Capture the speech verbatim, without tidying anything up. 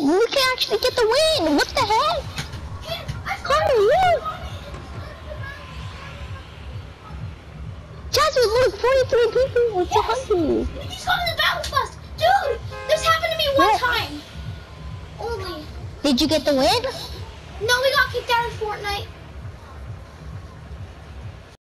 We can actually get the win. What the heck? Carter, you. Jazzy, look, forty-three people. What's yes. hungry? We just got in the battle bus. Dude, this happened to me one what? time. Only. Did you get the win? No, we got kicked out of Fortnite.